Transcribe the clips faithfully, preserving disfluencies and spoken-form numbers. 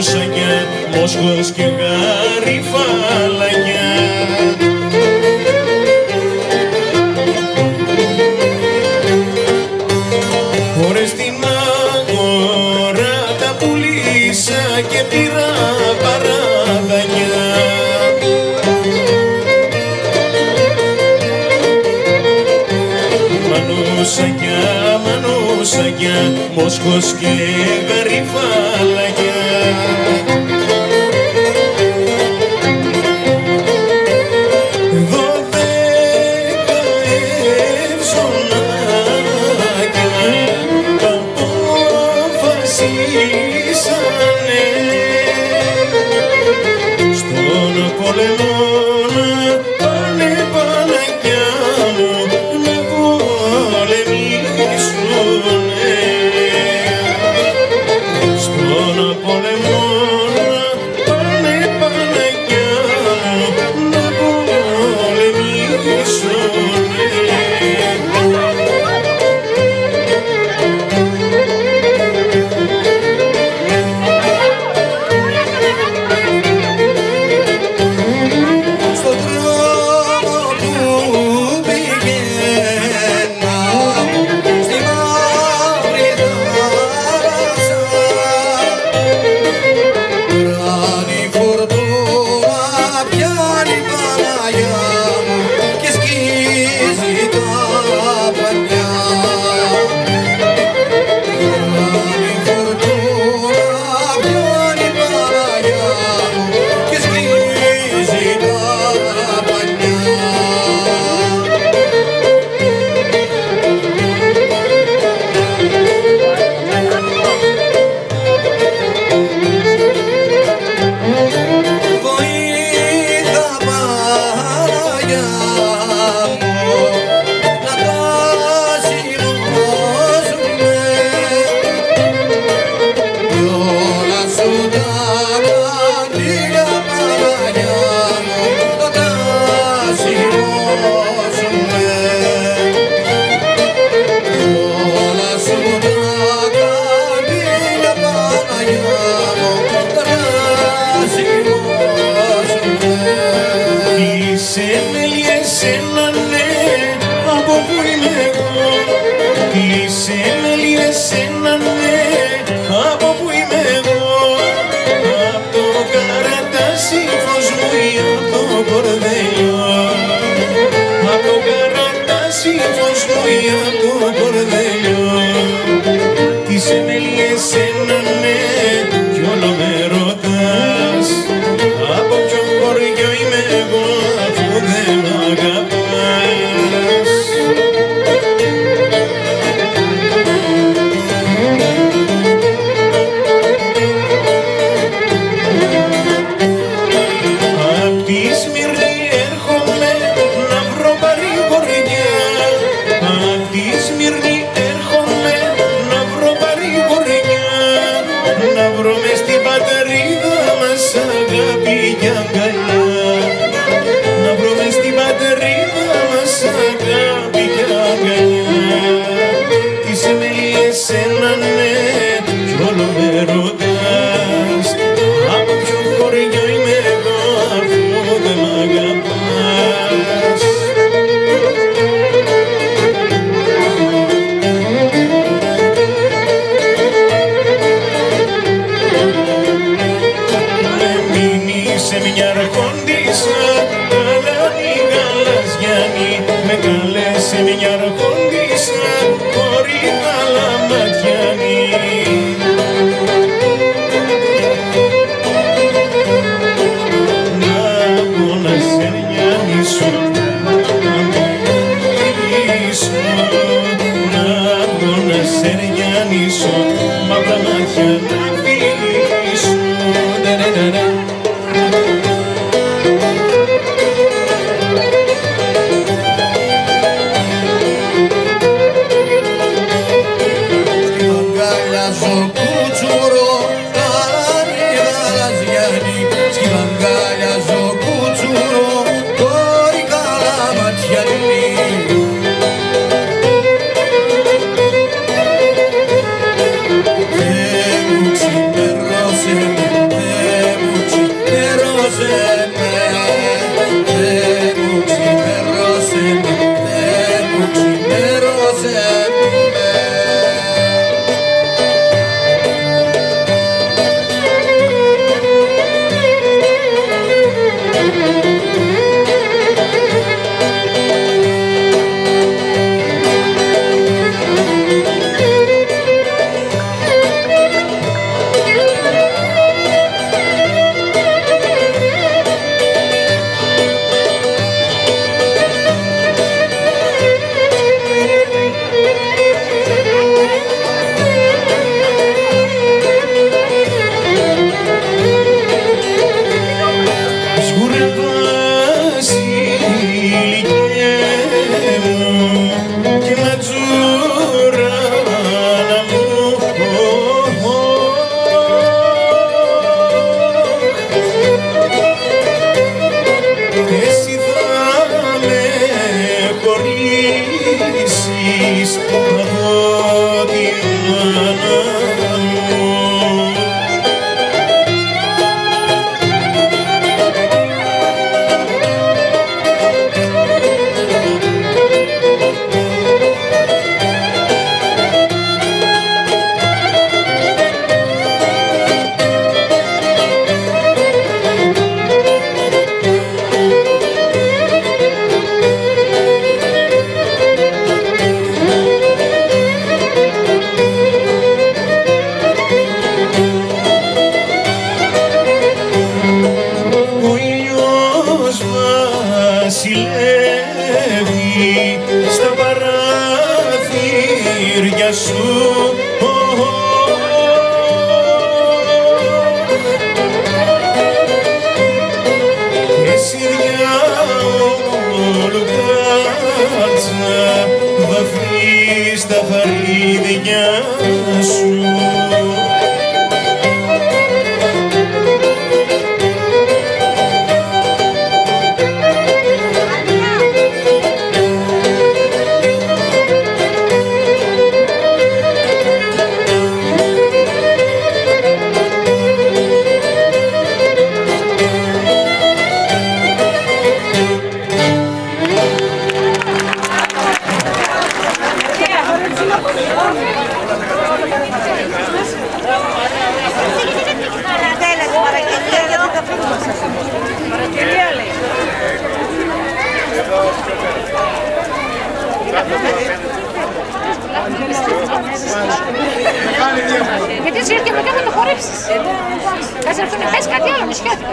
Μανούσαγια, Μόσχος και Γαριφάλαγια. Χωρίς την αγορά τα πουλήσα και πήρα παραδανιά. Μανούσαγια, Μανούσαγια, Μόσχος και Γαριφάλαγια. Δώδεκα ευζωνάκια αποφασίσανε στον πόλεμο να πάνε, Παναγιά μου, να πολεμήσουνε. Στον πόλεμο να πάνε, Παναγιά μου, να πολεμήσουνε. Στον δρόμο που πηγαίνα στη μαύρη θάλασσα, πιάνει φορτούνα, πιάνει, Παναγιά μου, και σκίζει τα πανιά. Πιάνει φορτούνα, πιάνει, Παναγιά μου, και σκίζει τα πανιά. Βοήθα, Παναγιά μου, να τα σηκώσουνε κι όλα σου τα καντήλια, Παναγιά μου, να τα σηκώσουνε. Όλα σου τα καντήλια, Παναγιά μου, να τα σηκώσουνε. Κλείσαι με εσένα, ναι, από που είμαι εγώ. Κλείσαι με εσένα, ναι, από που είμαι εγώ. Απ' το καρατάσι φως μου ή απ' το κορδέλιο. Απ' το καρατάσι φως μου ή απ' το κορδέλιο. Κλείσαι με εσένα, ναι, κι όλο με ρωτάς. Από ποιο χωριό είμαι εγώ, αφού δεν μ' αγαπάς. Απ' τη Σμύρνη έρχομαι να βρω παρηγοριά. Απ' τη Σμύρνη έρχομαι να βρω παρηγοριά. Να βρω μες στην πατρίδα μας αγάπη και αγκαλιά. Να βρω μες στην πατρίδα μας αγάπη και αγκαλιά. Είσαι με εσένα, ναι, κι όλο με ρωτάς. Από ποιο χωριό είμαι εγώ, αφού δεν μ' αγαπάς. Με μείνεις σε μια αρχόντισσα, καλάνη γαλαζιάνη. Με καλές σε μια αρχόντισσα, χωρί καλαματιάνη. Να πω να σε νιάνισω, να μιλήσω. Να πω να σε νιάνισω, μαύρα μάτια να φιλήσω. Ντα-ντα-ντα-ντα. Πες κάτι άλλο, νησιώτικο.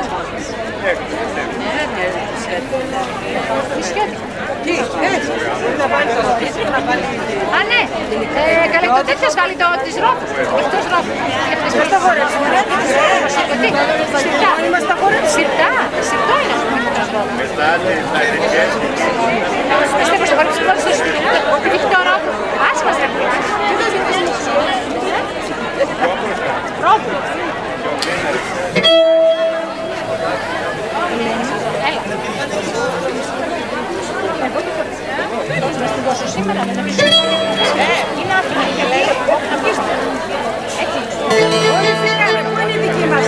Νησιώτικο. Τι, πες. Να βάλει το Α, ναι. Ε, καλέ, το τέτοιος βάλει το της ρόφου. Εκτός ρόφου. Μες τα χορέψεις, ωραία. Τι, σιρτά. Είμαστε τα χορέψεις. Σιρτά. Σιρτό είναι αυτό που εκτός ρόφου. Πιστεύω στο χορέψεις πρώτα στο σιρτό ρόφου. Ας μας ρε. Ρόφου. Έλα. Να στην δώσω σήμερα, δεν νομίζω. Είναι άφηνα και λέει, αφήστε. Έτσι. Όλοι φύγανε, πού είναι η δική μας.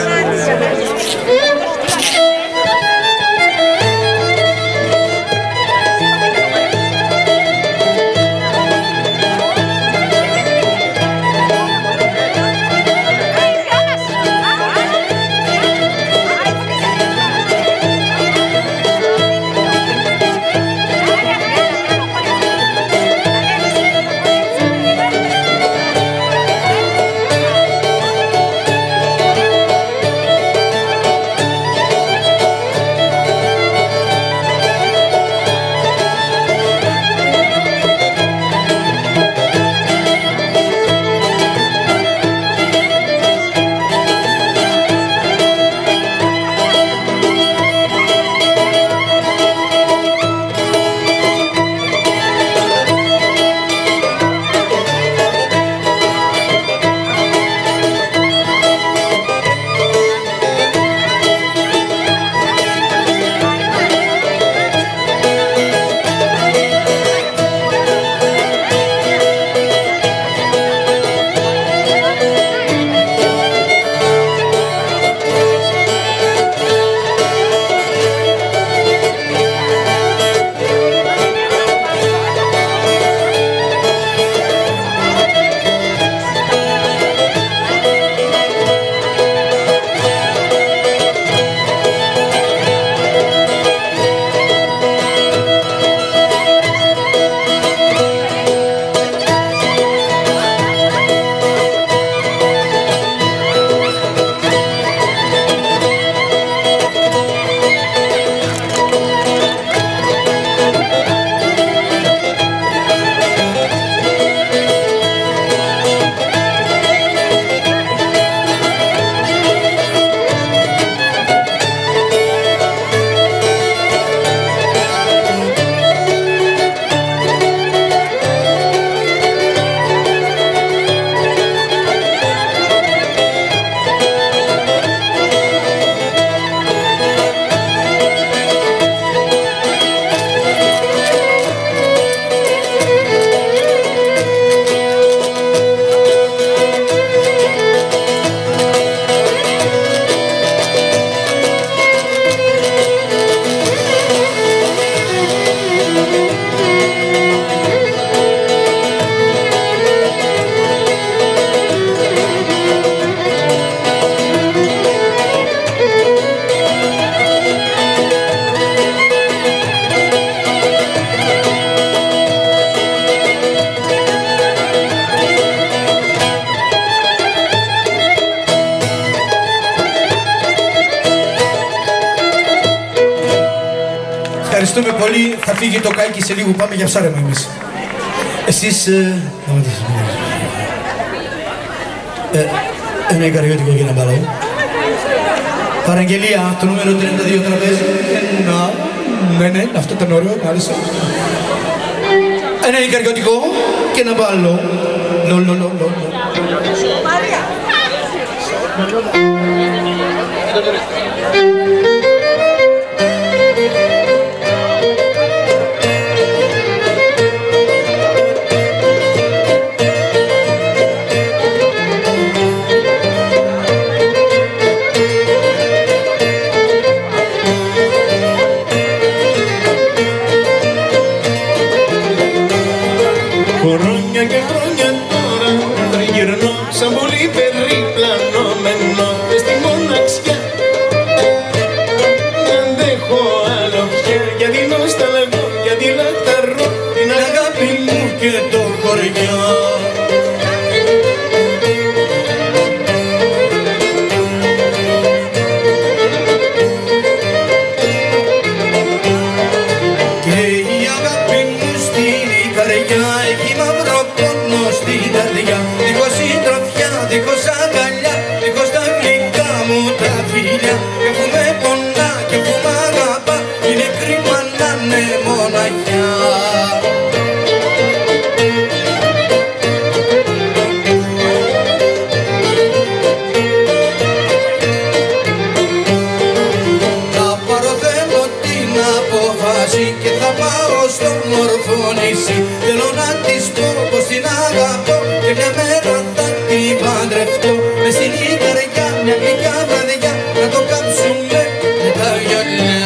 Ευχαριστούμε πολύ. Θα φύγει το κάκι σε λίγο. Πάμε για ψάρεμα εμείς. Εσείς... Ε, ε, ένα ικαριώτικο για να μπαλώ. Παραγγελία, το νούμερο τριάντα δύο τραπέζι. Ένα... Ναι, ναι, αυτό ήταν ωραίο, μάλιστα. Ένα ικαριώτικο και ένα μπαλό. Λο, λο, λο, λο. Μαρία. Χρόνια και χρόνια τώρα τριγυρνώ σαν πολύ περιπλανωμένο μες στη μοναξιά. Δεν αντέχω άλλο πια γιατί νοσταλγώ, γιατί λαχταρώ την αγάπη μου και το χωριό. μαζί και θα πάω στο μορφό νησί. Θέλω να της πω πως την αγαπώ και μια μέρα θα την παντρευτώ. Μες στην καρδιά μια γλυκιά βραδιά να το κάψουμε με τα γυαλιά.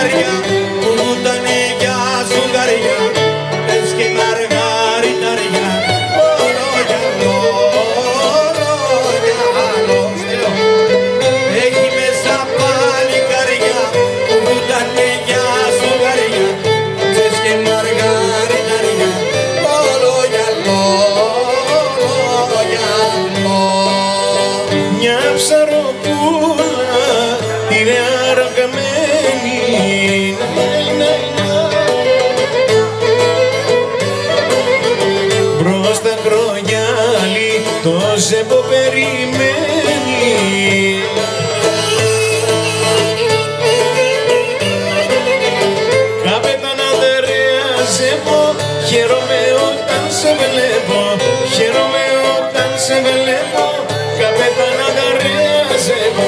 ζυγαριά που ήτανε για ζουγαριά, πες και μαργαριταριά, όλο γυαλό, όλο γυαλό. Έχει μέσα παλικαριά που ήτανε για ζουγαριά, πες και μαργαριταριά, όλο γυαλό, όλο γυαλό. Μια ψαροπούλα είναι αργαμένη, μπρος τα κρογιάλι το ζέμπο περιμένει. Καπετάνα δερέα ζέμπο, χαίρομαι όταν σε βλέπω, χαίρομαι όταν σε βλέπω. Καπετάνα δερέα ζέμπο.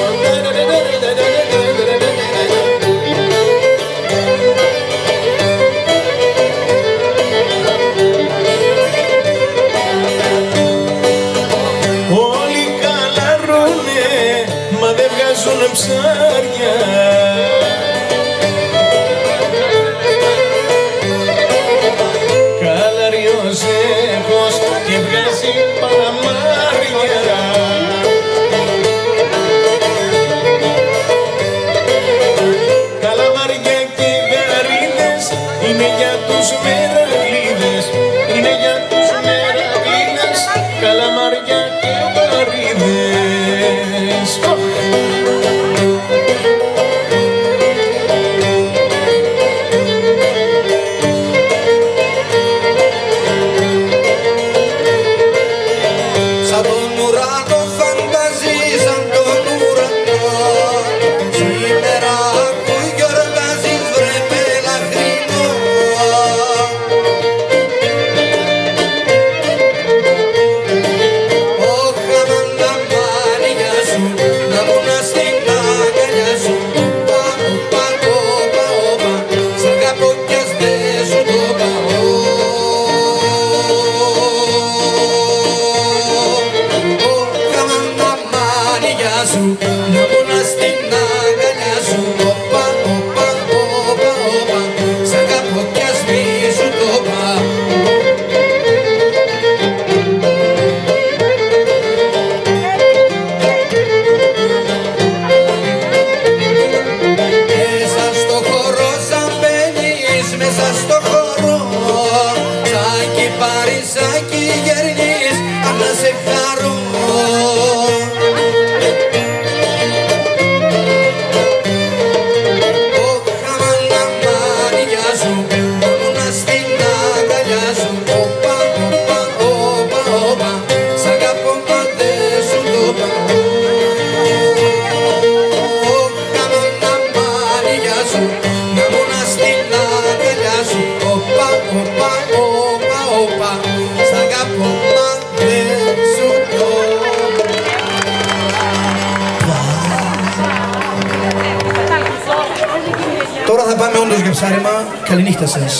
Όλοι καλαρούνε, μα δεν βγάζουν ψάρια. Καλάρει ο ζεύγος και βγάζει παραμάρια. Καλαμάρια και γαρίδες είναι για τους μερακλείδες, είναι για τους μερακλείδες. Καλαμάρια και γαρίδες. Σαν τον ουρανό φανταζεί, σαν τον ουρανό, σήμερα που γιορτάζεις βρε πελαχρινό. Όχ, αμάν τα μάτια σου, να μούνα στην αγκαλιά σου. Όπα, όπα, όπα, όπα, σ' αγαπώ κι ας δεν σου το πάω. Σου, να μούνα στην αγκαλιά σου. Όπα, όπα, όπα, όπα, σ' αγαπώ κι ας μη σου το πάω. Μέσα στο χώρο σαν μπαίνεις, μέσα στο χώρο, σαν κυπάρι, σαν γερνείς, αν να σε χαρώ. Τώρα θα πάμε όντως για ψάρεμα. Καληνύχτα σας.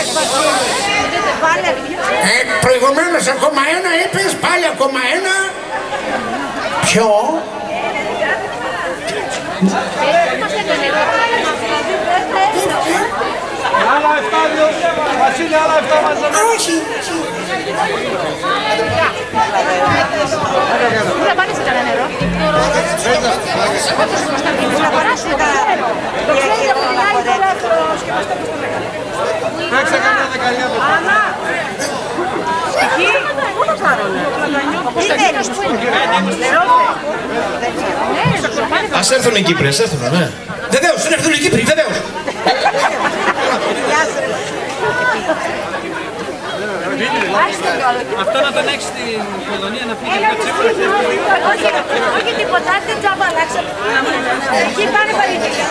Ε, προηγουμένως ακόμα ένα είπες, πάλι ακόμα ένα. Ποιο? Άλλα εφτά, Βασίλη, άλλα εφτά μαζεμένα. Όχι. Πού να πάρεις κανένα νερό. Πού να παράσουμε κανένα νερό. Το ξέρει από την άλλη φορά το σκεπαστό στο μεγάλο. Παίξε κανένα δεκαλιά το Άννα. Εκεί, πού το πάρουνε. Τι θέλεις, πού είναι. Νερό. Ας έρθουν οι Κύπροι, ας έρθουν, ναι. Βεβαίως, δεν έρθουν οι Κύπροι, βεβαίως. Αυτό να τον έχεις στην κολονία να φύγει. Όχι τίποτα, δεν τσάμπα αλλάξαμε. Εκεί πάνε παλίτικα.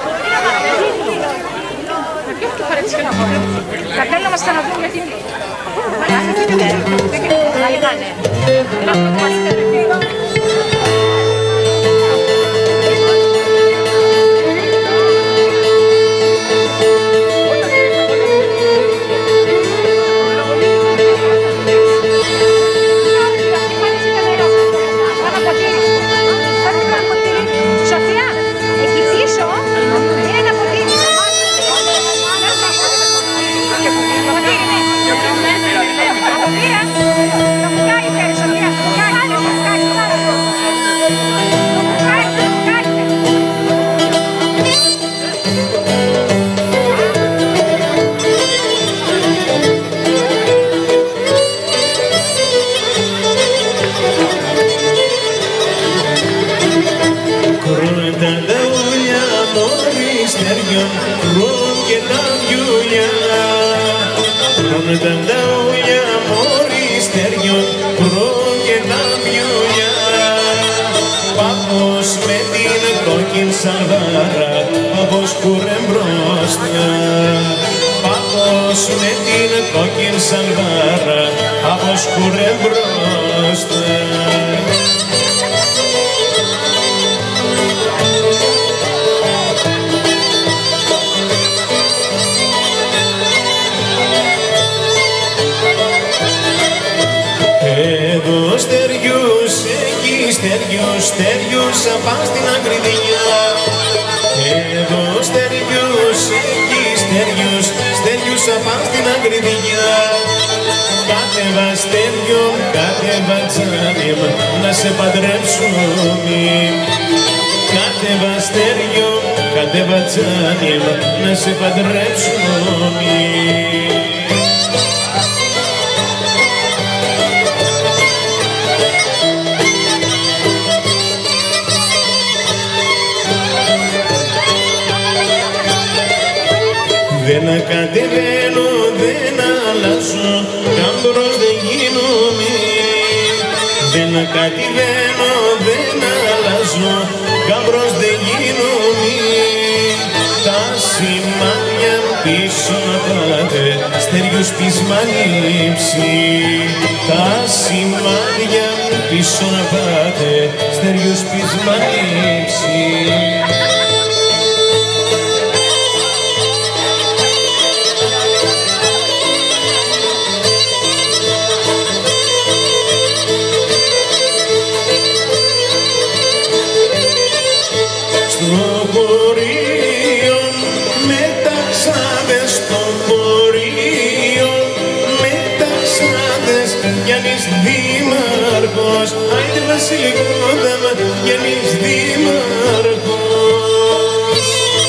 Ποιο αυτό παρέτησε να πω. Θα θέλει να μας ξαναδούμε γιατί... Άλλη να είναι. Είναι αυτό που μας θέλει. Σοφία, εκεί πίσω είναι ένα ποτήρι. στεριών βρουν και τα βιουλιά. Βρουν τα νταούλια μόρι στεριών βρουν και τα βιουλιά. Πάπος με την κόκκιν σαλβάρα, πάπος κουρε μπροστά. Πάπος με την κόκκιν σαλβάρα, πάπος κουρε μπροστά. Εδώ στεριούς, εκεί στεριούς, στεριούς απάν στην ακριδιά. Εδώ στεριούς, εκεί στεριούς, στεριούς απάν στην ακριδιά. Κάτεβα στεριών, κάτεβα τζάνιμ, να σε παντρέψουμε. Κάτεβα στεριών, κάτεβα τζάνιμ, να σε παντρέψουμε. Δεν κατεβαίνω, δεν αλλάζω, κάμπρος δεν γίνομαι. Δεν κατεβαίνω, δεν αλλάζω, κάμπρος δεν γίνομαι. Τα σημάδια πίσω να πάτε, στεριούς της μαλύψη. Τα σημάδια πίσω να πάτε, στεριούς της μαλύψη. Στο πορείο μεταξάδες, στο πορείο μεταξάδες, Γιάννης Δήμαρχος, άιντε Βασιλικόδα, Γιάννης Δήμαρχος.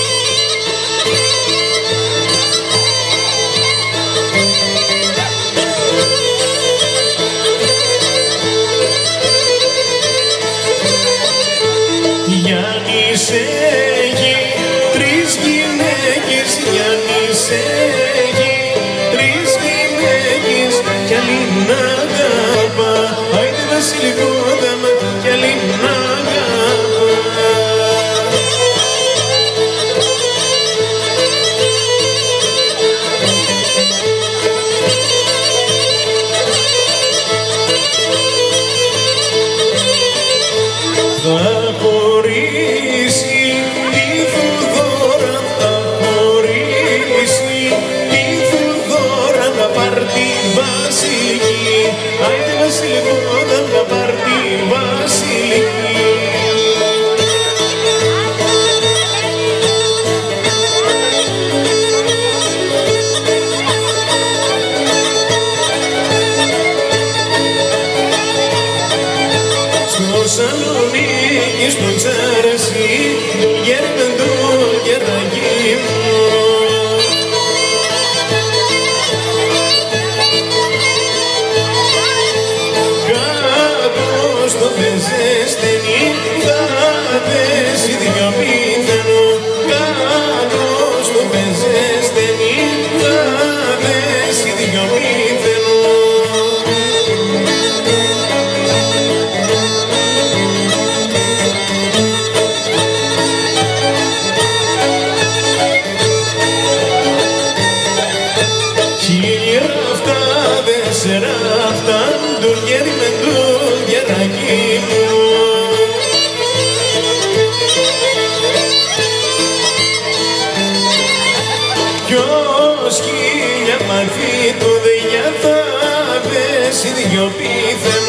Γιάννης έχει τρεις γυναίκες, Γιάννης έχει τρεις γυναίκες κι άλλη να αγαπά, άιντε Βασιλικόδα κι άλλη να αγαπά. Θα χωρίσει τη Θουδόρα, θα χωρίσει τη Θουδόρα, να πάρ' τη βασιλική, άιντε Βασιλικόδα, να πάρ' τη βασιλική. Στο Σαλονίκη, στο Τσαρασί, γέρναν το γεραγί μου. Κάτω στο πεζέστενι θα δέσει δυο πίθανο. Κάτω στο πεζέστενι θα δέσει δυο πίθανο. Τέσσερα αυτά, τον γέρι με το γεράκι μου. Ποιος χίλια μαθή του δειά θα δέσει δυο πίθεν.